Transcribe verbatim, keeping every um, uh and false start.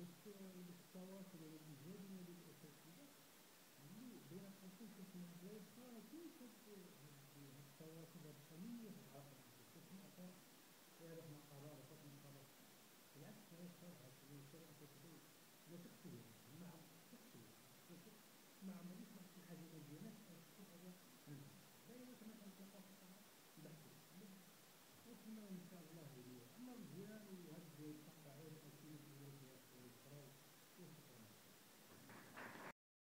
باش التواصل ولا الإيجابي ولا الأساتذة اللي بين قوسين كتسمع ديال كيف هاد التواصل هاد القضية العاطفة كتسمع تعرف مقالات وكتسمع مقالات بالعكس هي صراحة الإنسان كتبغي لا تقتل مع تقتل مع